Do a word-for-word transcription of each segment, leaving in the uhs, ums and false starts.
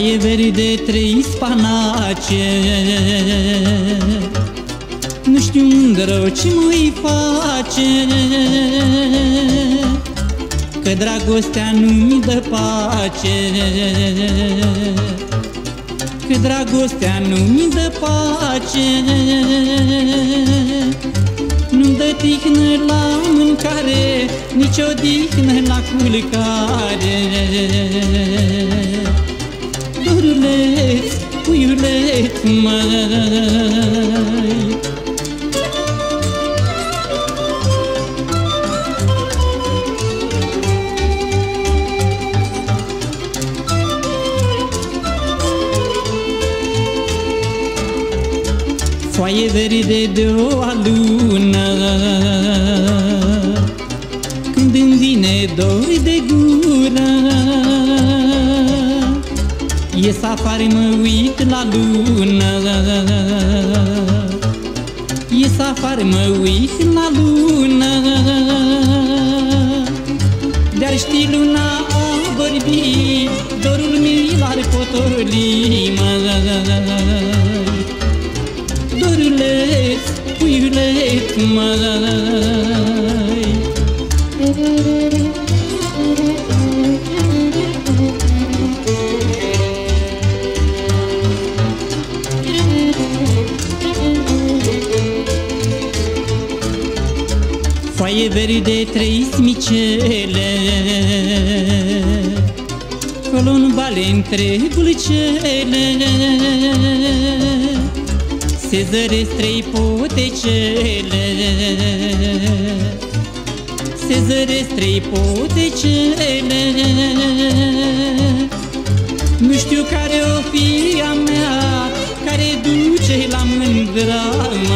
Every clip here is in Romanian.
Foaie verde, trei spanace, nu știu mândră ce mă-i face, că dragostea nu-mi dă pace, că dragostea nu-mi dă pace, nu-mi dă tihnă la mâncare, nici o dihnă la culcare. Doruleț, puiuleț, măi, foaie verde de o alună, când îmi vine dor de gură, ies afară, mă uit la lună, ies afară, mă uit la lună, de-ar ști luna a vorbit, dorul mi l-ar potoli, măi. Doruleț, puiuleț, măi, foaie verde, trei smicele, colo-n bale între bulcele, se zăresc trei potecele, se zăresc trei potecele, nu știu care o fi a mea, care duce la mândra,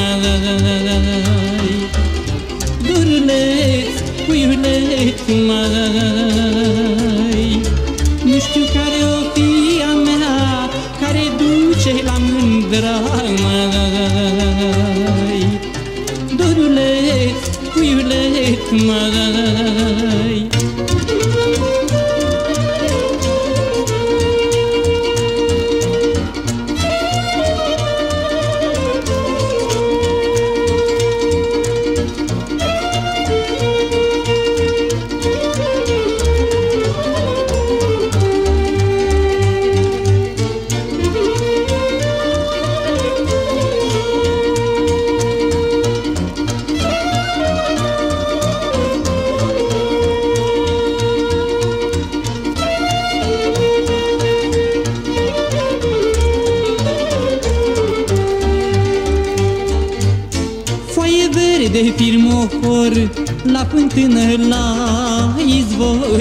măi. Doruleț, puiuleț, măi, nu știu care o fi a mea, care duce la mândra, măi. Doruleț, puiuleț, măi. De firmohor, la fântână, la izvor,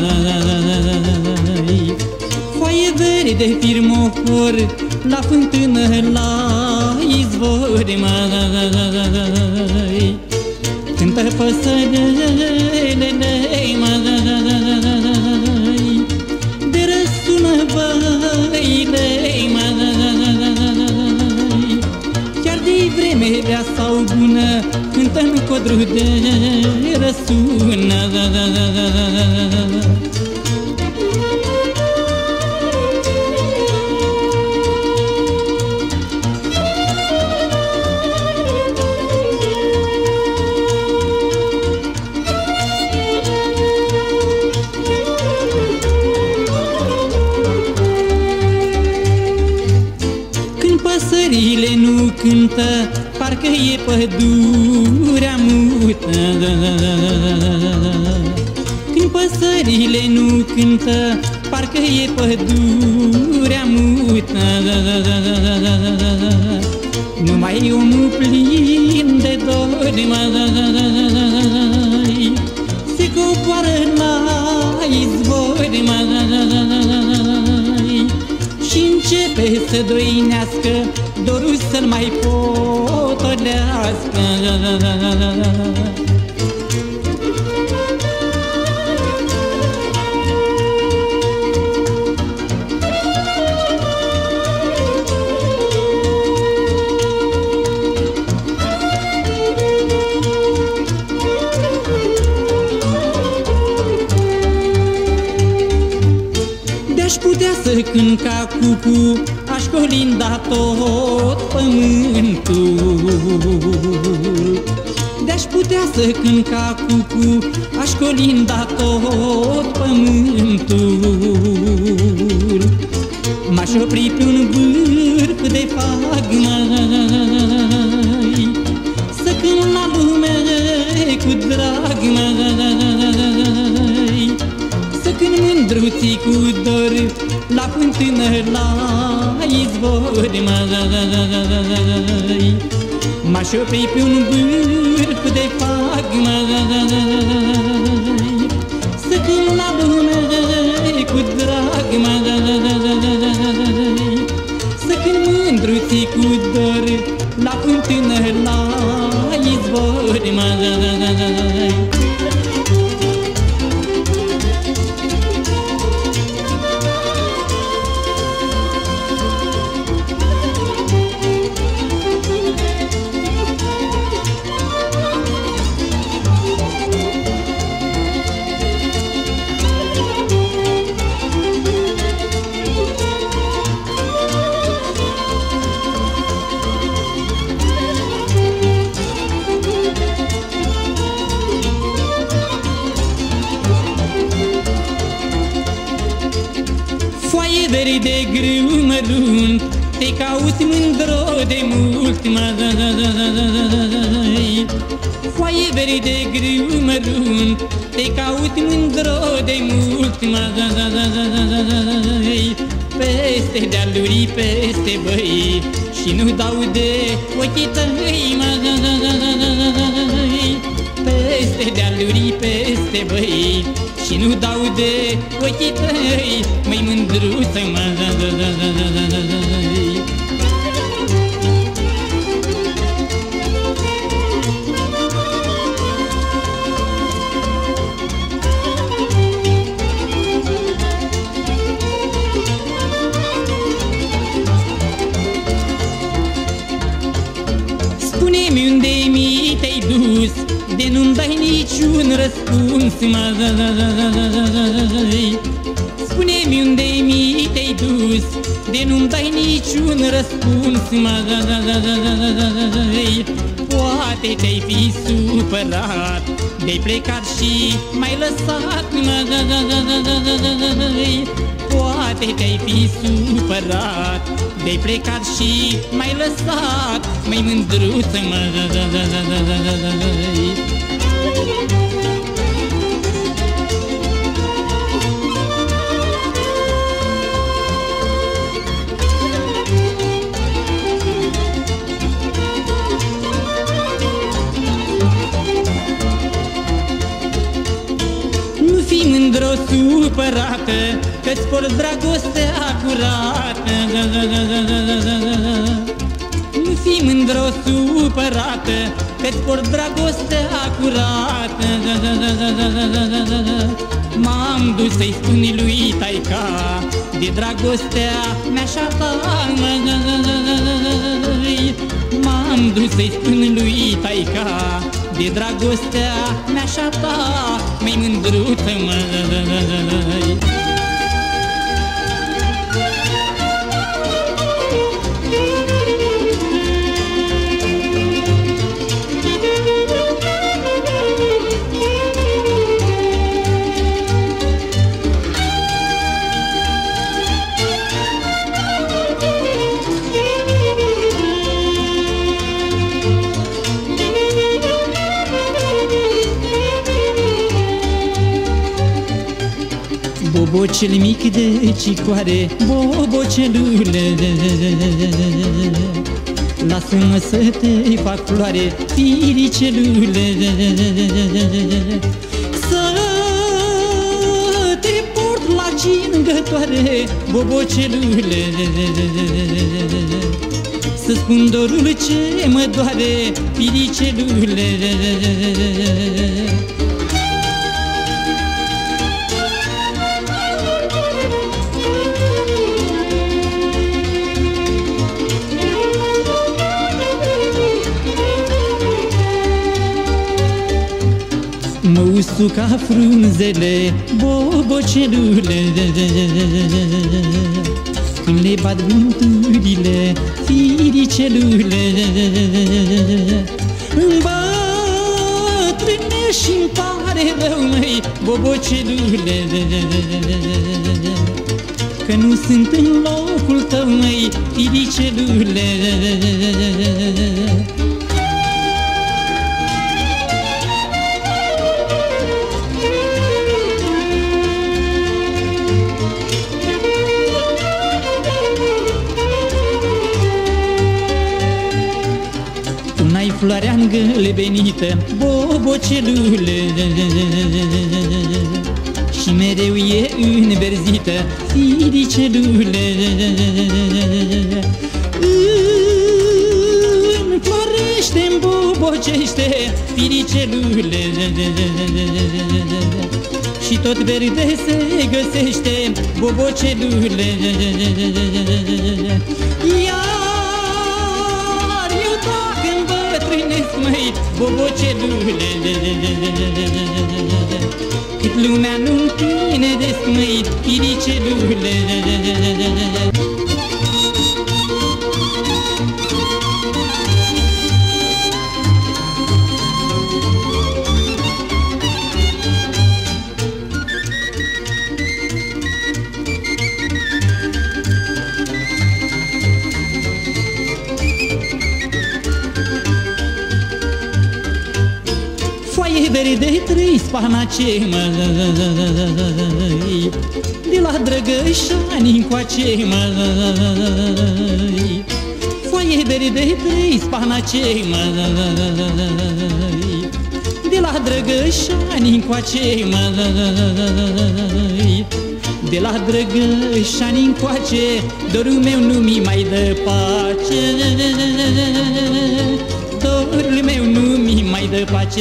măi. Foaie verde, firmohor, la fântână, la izvor, măi. Cântă păsărelele, măi, de răsună văile, măi. Chiar de-i vreme rea sau bună, cântă-n codru de răsună. Când păsările nu cântă, parcă e pădurea mută. Când păsările nu cântă, parcă e pădurea mută. Numai omul plin de dor, măi, se coboară la izvor, măi, și începe să doinească, dorul să-l mai potolească. De-aș putea să cânt ca cucu, aș colinda tot pământul. De-aș putea să cânt ca cucu, aș colinda tot pământul. M-aș opri pe un vârf de fag, mai să cânt la lume cu drag, mai să cânt mândruții cu dor la fântână, la izvor, mai m-aș opri pe un vârf de fag, mai să cânt la lume cu drag, mai să cânt mândruții cu dor la fântână, la izvor, mai de grâu mărunt, te caut mândro de mult, mai foaie verde grâu mărunt, te caut mândro de mult, mai peste dealuri, peste băi, și nu dau de ochii tăi, mai peste dealuri, peste băi, și nu dau de ochii tăi, măi mândruță, măi. Spune-mi unde mi te-ai dus, de nu-mi dai niciun răspuns, măi. Spune-mi unde mi te-ai dus, de nu-mi dai niciun răspuns, măi. Poate te-ai fi supărat, de-ai plecat și m-ai lăsat, măi. Poate te-ai fi supărat, de-ai plecat și m-ai lăsat, măi mândruță, măi. Nu fi mândră, supărată, că-ți porți dragostea curată. Nu fi mândră, supărată, că-ți porți dragostea curată. M-am dus să-i spun lui taica de dragostea mea-și-a ta, măi. M-am dus să-i spun lui taica de dragostea mea-și-a ta, măi mândruță, măi. Bobocel mic de cicoare, bobocelule, lasă-mă să te fac floare, firicelule, să te port la cingătoare, bobocelule, să spun dorul ce mă doare, firicelule. Mă usuca frunzele, bobocelule, când le bat vânturile, firicelule. Îmbătrânești-mi pare rău, măi, bobocelule, că nu sunt în locul tău, măi, firicelule. N-ai floarea îngălbenită, bobocelule, și mereu e înverzită, firicelule. Înflorește-mi, bobocește, firicelule, și tot verde se găsește, bobocelule. Iar eu dacă îmbătrânesc, măi, bobocelule, cât lumea nu-mi tinăresc, măi, firicelule. Foaie verde, trei spanace, măi, de la Drăgășani încoace, măi. Foaie verde, trei spanace, măi, de la Drăgășani încoace, măi. De la Drăgășani încoace, dorul meu nu mi mai dă pace, dorul meu nu mi mai dă pace.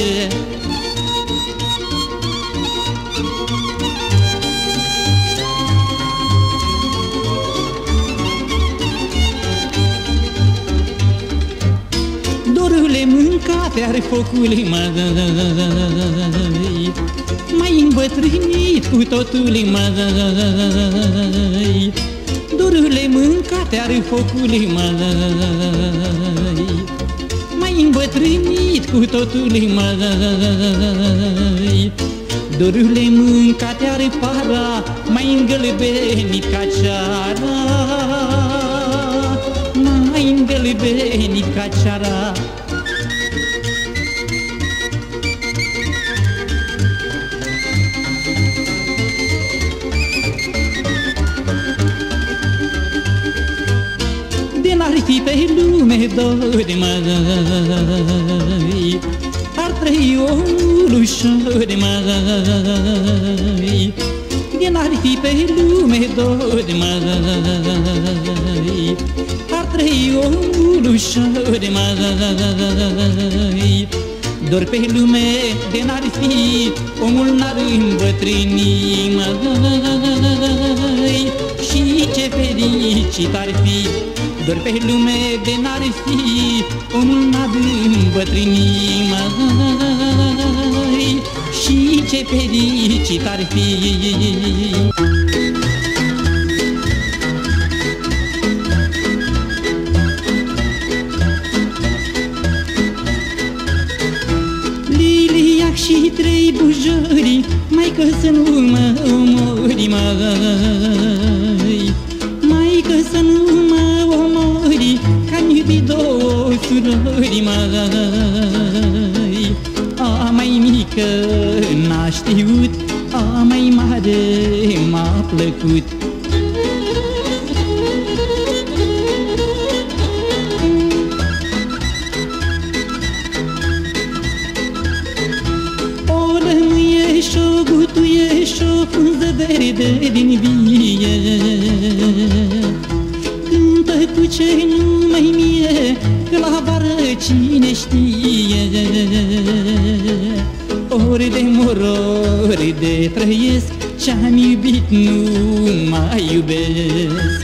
Dorule, mâncate are focul, măi, mai îmbătrânit cu totul, măi. Dorule, mâncate are focul, măi, mai îmbătrânit cu totul, măi. Dorule, mâncate are para, mai îngălbenit ca ceara, mai îngălbenit ca ceara. N-ar fi pe lume dor, măi, ar trăi omul ușor, măi. N-ar fi pe lume dor, măi, ar trăi omul ușor, măi. Dor pe lume de n-ar fi, omul n-ar îmbătrâni, măi, și ce fericit ar fi. Dor pe lume de n-ar fi, omul n-ar îmbătrâni, măi, și ce fericit ar fi. Liliac și trei bujori, maică să nu mă omori, măi, maică să nu mă omori, că-am iubit două surori, măi. A mai mică n-a știut, a mai mare m-a plăcut. O lămâie și-o gutuie și-o frunză verde din vie, cântă cu ce numai mie, că la vară cine știe. Ori de mor, ori de trăiesc, ce-am iubit nu mai iubesc.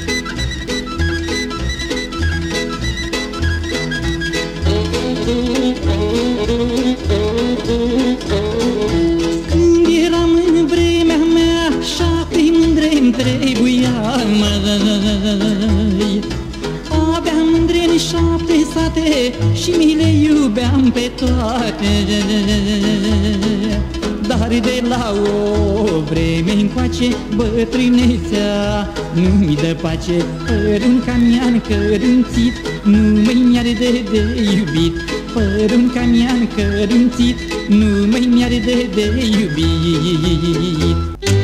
sate și mi le iubeam pe toate. Dar de la o vreme încoace bătrânețea nu-mi dă pace. Părul camian cărunțit nu mai arde de iubit. Părul camian cărunțit nu mai arde de iubit.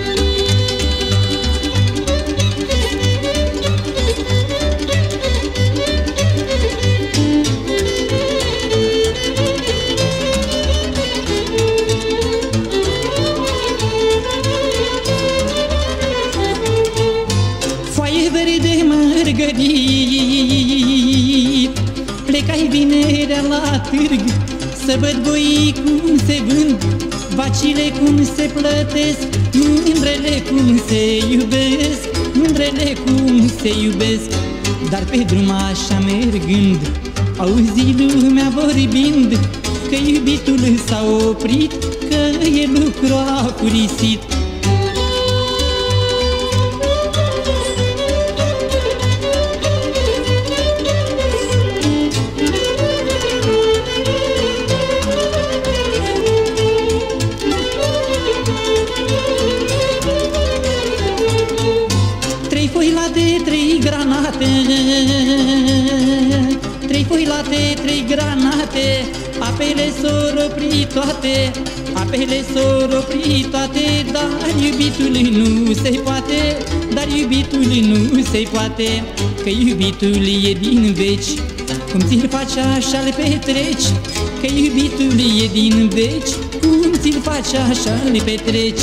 Plecai vinerea la târg să văd boii cum se vând, vacile cum se plătesc, mândrele cum se iubesc, mândrele cum se iubesc. Dar pe drum așa mergând, auzi lumea vorbind că iubitul s-a oprit, că e lucru afurisit. Trei foi late, trei granate, apele s-or opri toate, apele s-or opri toate. Dar iubitul nu se poate, dar iubitul nu se poate, că iubitul e din veci, cum ți-l faci așa-l petreci. Că iubitul e din veci, cum ți-l faci așa-l petreci.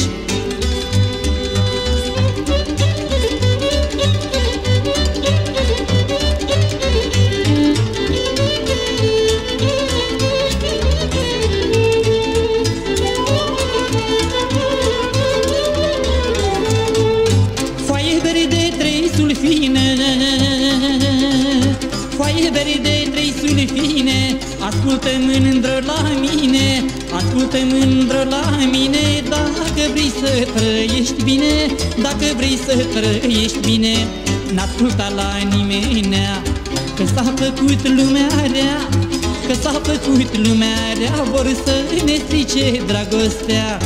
Foaie verde, trei sulfine, ascultă mândră la mine, ascultă mândră la mine. Dacă vrei să trăiești bine, dacă vrei să trăiești bine, n-asculta la nimenea, că s-a făcut lumea rea, că s-a făcut lumea rea, vor să ne strice dragostea.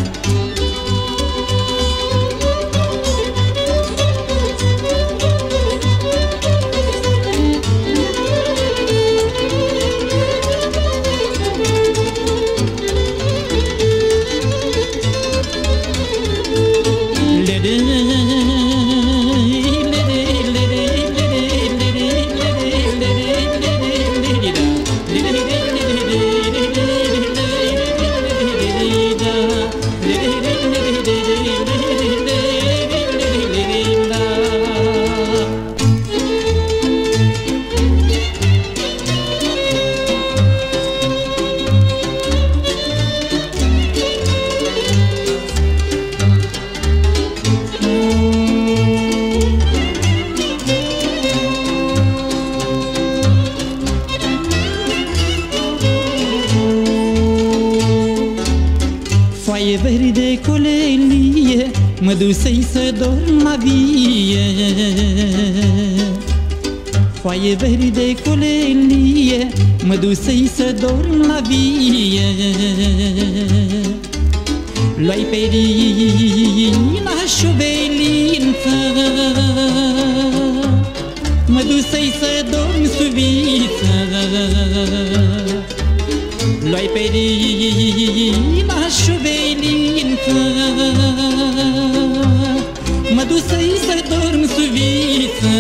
Foaie verde, colelie, mă dusei să dorm la vie. Foaie verde, colelie, mă dusei să dorm la vie. Luai perina șubelință, mă dusei să dorm sub viță. Luai perina șubelință, mă dusei să dorm sub viță.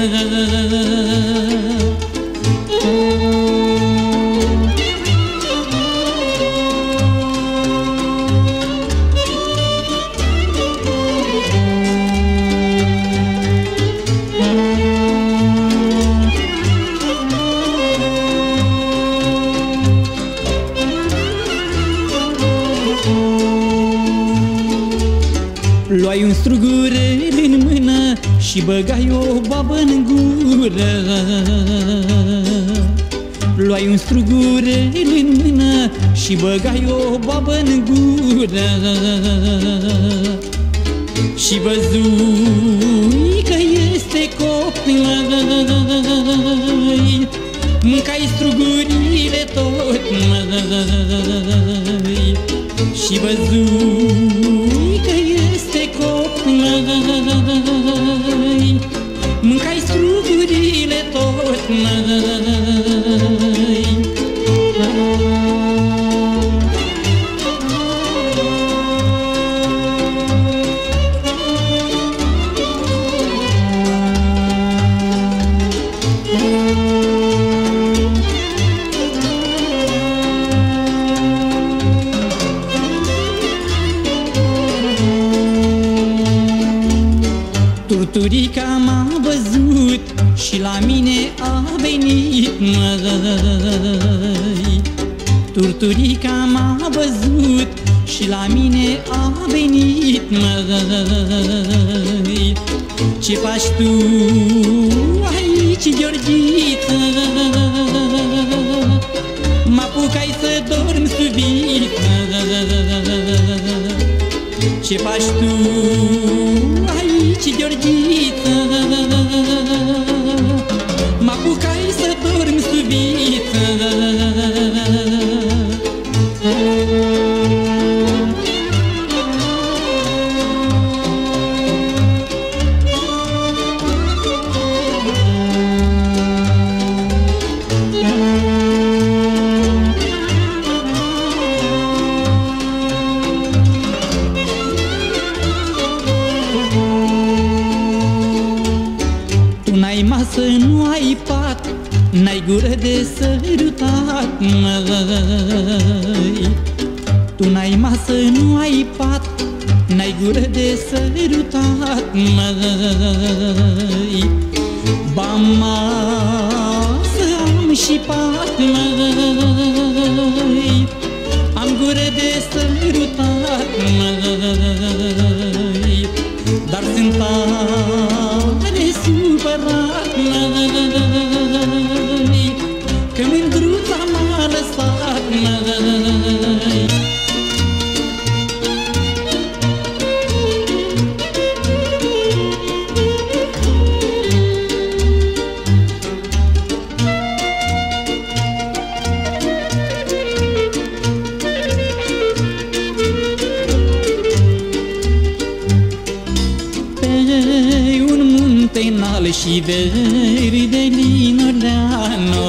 Luai un strugurel în mână și băgai o babă în gură. Luai un strugurel în mână și băgai o babă în gură. Și văzui că este copil, mâncai strugurile tot, măi, și văzui că este cop, măi, mâncai strugurile tot, măi. Turturica m-a văzut și la mine a venit, măi. Turturica m-a văzut și la mine a venit, măi. Ce faci tu aici, Gheorghiță? M-apucai să dorm subit. Ce faci tu aici, Gheorghiță? M-apucai să dorm subit. N-ai masă, nu ai pat, n-ai gură de sărutat, măi. Tu n-ai masă, nu ai pat, n-ai gură de sărutat, măi. Ba masă am și pat, măi, am gură de sărutat, măi. Dar sunt tare supărat, măi, că mândruța m-a lăsat, măi. Înal și verde linoleano,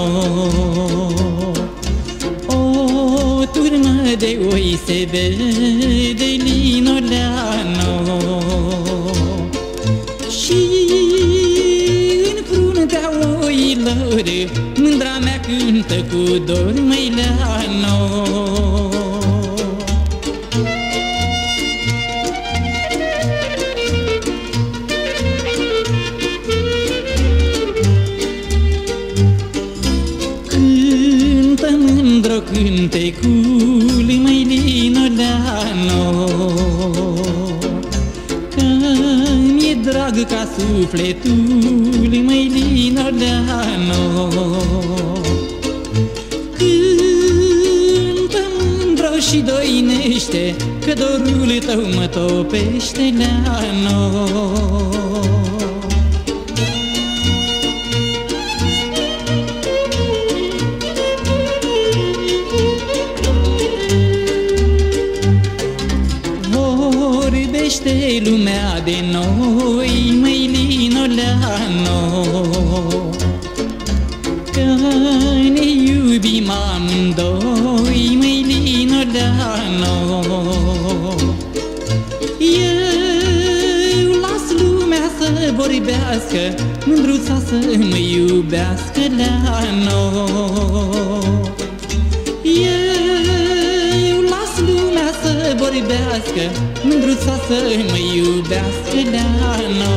o turmă de oi se vede linoleano, și în fruntea oilor mândra mea cântă cu dor, măi Leano. Cântecul, măi linoleano, că mi-e drag ca sufletul, măi linoleano. Cântă mândro și doinește, că dorul tău mă topește, Leano. Vorbește lumea de noi, măi linoleano, că ne iubim amândoi, măi linoleano. Eu las lumea să vorbească, mândruța să mă iubească, Leano. Eu las lumea să vorbească, mândruța să mă iubească, Leano.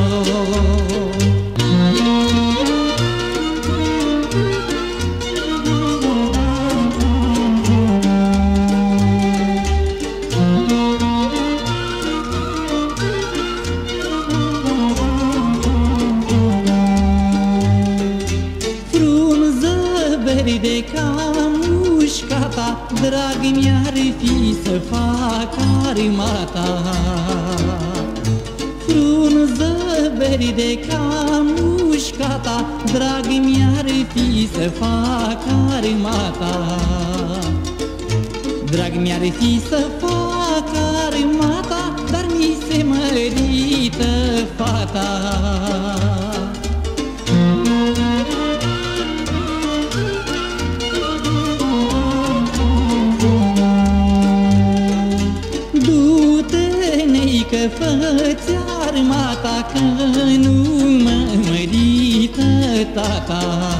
Frunză verde ca mușca ta, drag mi-ar fi să fac armata. frunză verde ca mușcata, drag mi-ar fi să fac armata. Drag mi-ar fi să fac armata, dar mi se mărită fata. Du-te, neică, fă-ți armata, că nu mă mărită tata.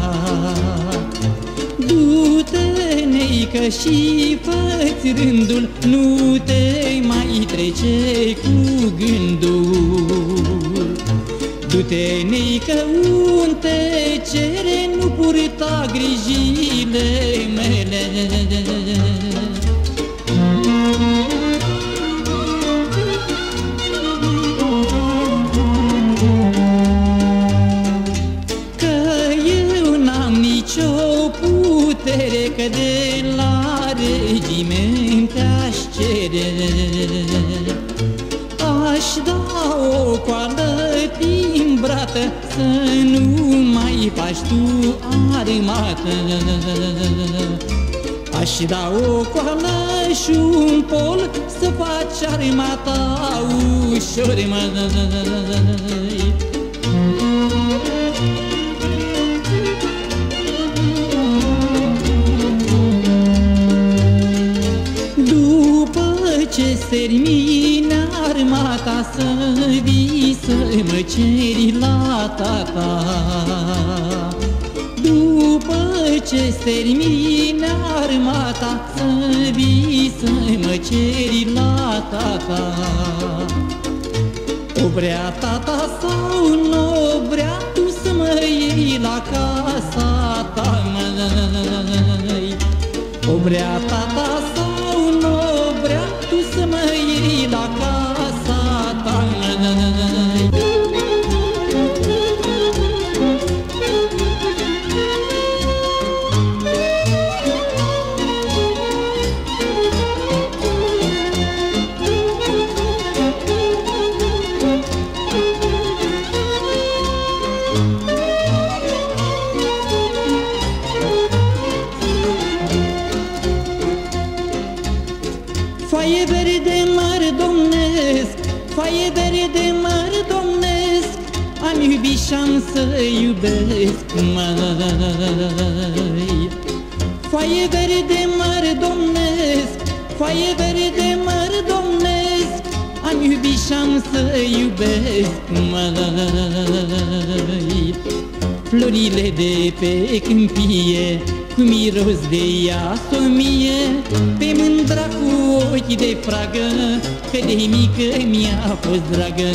Du-te, neică, și fă-ți rândul, nu te mai trece cu gândul. Du-te, neică, un te cere, nu purta grijile mele. Că de la regiment aș cere, aș da o coală timbrată, să nu mai faci tu armată. Aș da o coală și un pol, să faci armata ușor, măi. Ce termină armata, să vii să mă ceri la tata. După ce termină armata, să vii să mă ceri la tata. O vrea tata sau nu o vrea, tu să mă iei la casa ta, măi. O vrea tata sau nu o vrea, tu să mă iei la casa ta, măi. Foaie verde măr domnesc, foaie verde măr domnesc, am iubit și-am să iubesc, măi. Foaie verde măr domnesc, foaie verde măr domnesc, am iubit și-am să iubesc, măi. Florile de pe câmpie, cu miros de iasomie, pe mândra cu ochi de fragă, că de mică mi-a fost dragă.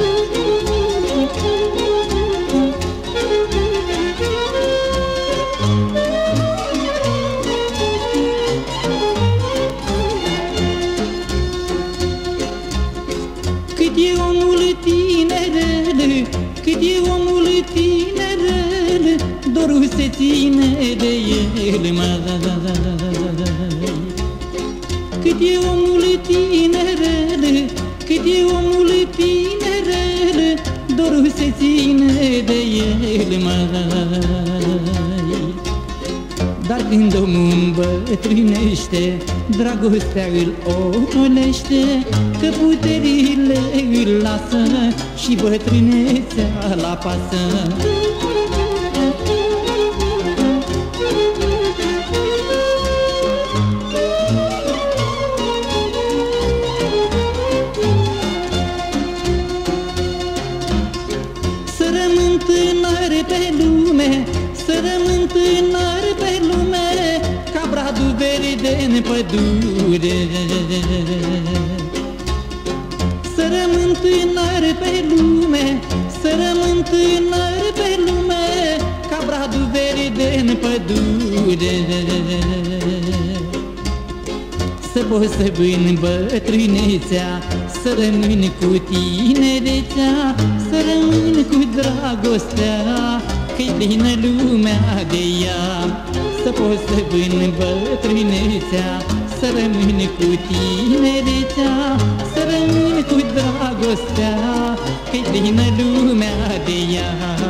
Cât e omul tinerel, cât e omul tinerel, dorul se ține de el, măi. Cât e omul tinerel, cât e omul tinerel, dorul se ține de el, măi. Dar când omul îmbătrânește, dragostea îl ocolește, că puterile îl lasă și bătrânețea la pasă. Să rămân tânăr pe lume, să rămân tânăr pe lume, ca bradul verde în pădure. Să rămân tânăr pe lume, să rămân tânăr pe lume, ca bradul verde în pădure. Să pot să vân bătrânețea, să rămân cu tinerețea, să rămân cu dragostea, că-i plină lumea de ea. Să pot să vân bătrânețea, să rămân cu tinerețea, să rămân cu dragostea, că-i plină lumea de ea.